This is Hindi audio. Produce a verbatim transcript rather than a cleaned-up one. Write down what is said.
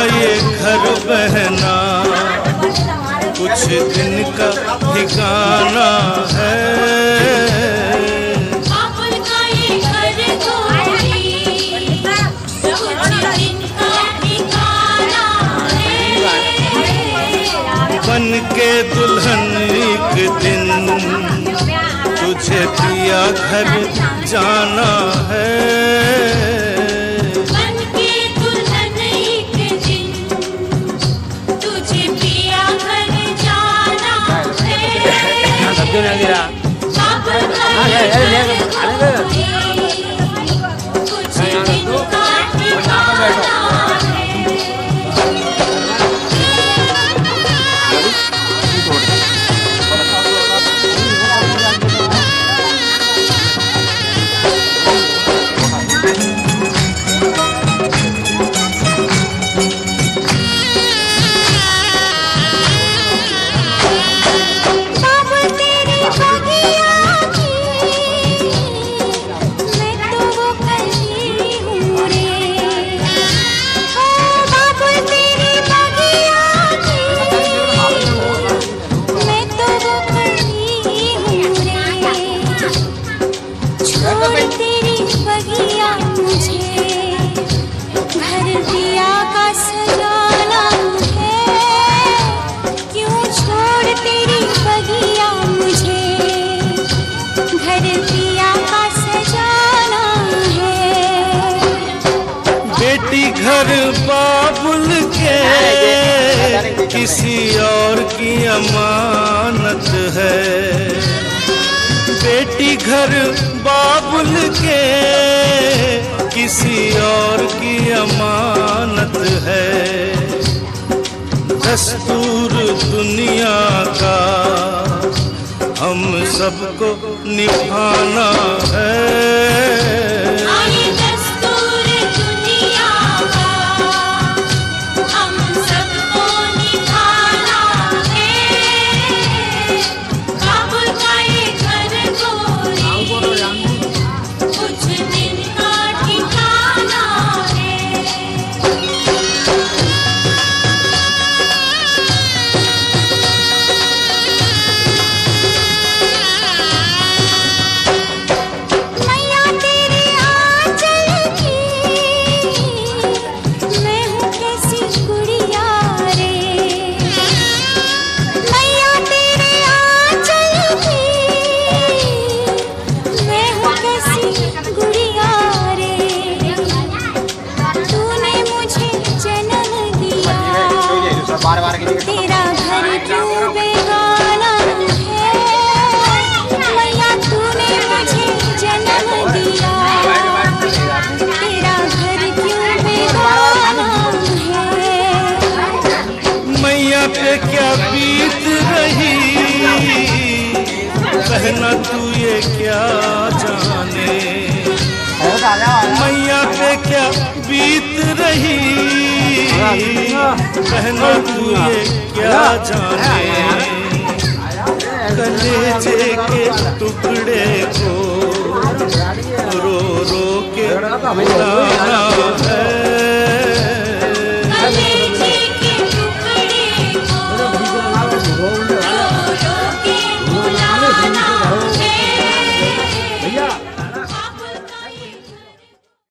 ये घर बहना कुछ दिन का ठिकाना है। बाबुल का ये घर गोरी कुछ दिन का ठिकाना है। बन के दुल्हन एक दिन तुझे पिया घर जाना है। बन के दुल्हन एक दिन तुझे पिया घर जाना है। बाबुल का ये घर गोरी कुछ दिन का ठिकाना है। घर बाबुल के किसी और की अमानत है। बेटी घर बाबुल के किसी और की अमानत है। दस्तूर दुनिया का हम सबको निभाना है। तेरा घर क्यों बेगाना है। मैया तूने मुझे जन्म दिया। तेरा घर क्यों बेगाना है। मैया पे क्या बीत रही बहना तू ये क्या जाने। मैया पे क्या बीत रही बहना तू ये क्या जाने। कलेजे के टुकड़े को रो रो के